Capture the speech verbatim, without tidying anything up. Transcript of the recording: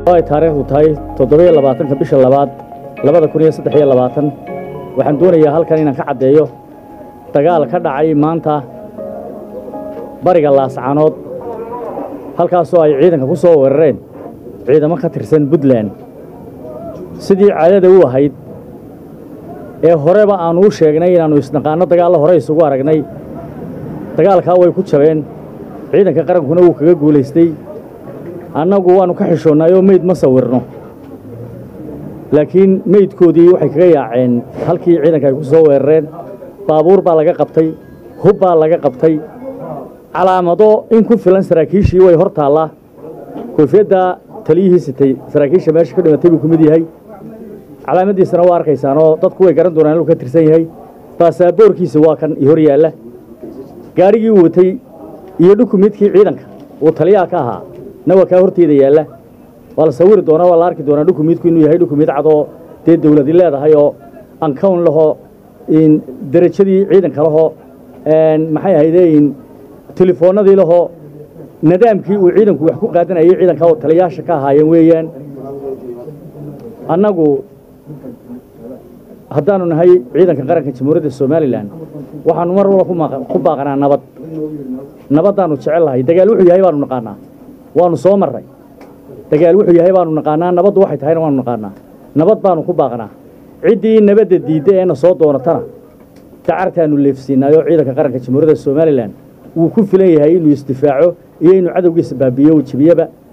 ay taariikhdu tahay toddoba iyo labaatan ka bisha labaad labada kun iyo saddex iyo labaatan waxaan doonayaa halkan inaan ka caddeeyo dagaal ka dhacay maanta bariga Laascaanood halkaasoo ay ciidanka ku soo weerareen ciidamo ka tirsan Puntland sidii caadada u ahayd ee horeba aan u sheegnay inaanu isnaqaano dagaal hore isugu aragnay dagaalka way ku jabeen ciidanka qarankuna uu kaga guuleystay annagu waanu ka xishoonay oo meyd ma sawirno laakiin meydkoodii waxay kaga yaaceen halkii ciidanka ay ku soo weerareen baabuur baa laga qabtay hub baa laga qabtay calaamado in ku filan saraakiishii way hor taallaa koofiyadda taliyihii sitay saraakiisha meesha ka dhimatay buu ku mid yahay calaamadiisana waa arkaysaan oo dadku way garan doonaan inuu ka tirsan yahay baasaboorkiisa waa kan hor yaalla gaarigii uu watay iyo dukumiintkii ciidanka uu taliyaha ka ahaa na waa kaa horteeda yaalla waa la sawiri doonaa waa la arki doonaa dukumiintku inuu yahay dukumiint cad oo dee dawladi leedahay oo ankown lahoo in darajadii ciidanka lahoo maxay ahaydeen telefoonadii lahoo nidaamkii uu ciidanku wax ku qaadanayay ciidanka oo taliyaasha ka ahaayeen weeyaan annagu haddaanu nahay ciidanka qaranka jamhuuriyadda Soomaaliland waxaanu mar walba ku baaqnaa nabad nabadaanu jecelahay dagaal wuxuu yahay baanu naqaanaa waanu soo maray dagaal wuxuu yahay baanu naqaanaa nabadu waxay tahay waanu naqaanaa nabad baanu ku baaqnaa cidii nabadda diiday ee soo doonatana tacartaanu leefsiinayo ciidanka qaranka jamhuuriyadda Soomaaliland uu ku filan yahay inuu isdifaaco iyo inuu cadawgiisa baabiyo jibiyaba